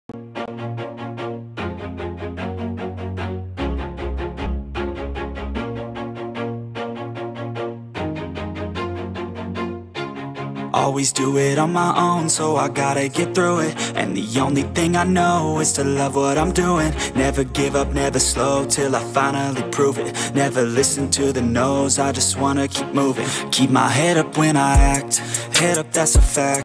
Always do it on my own, so I gotta get through it. And the only thing I know is to love what I'm doing. Never give up, never slow, till I finally prove it. Never listen to the no's, I just wanna keep moving. Keep my head up when I act, head up, that's a fact.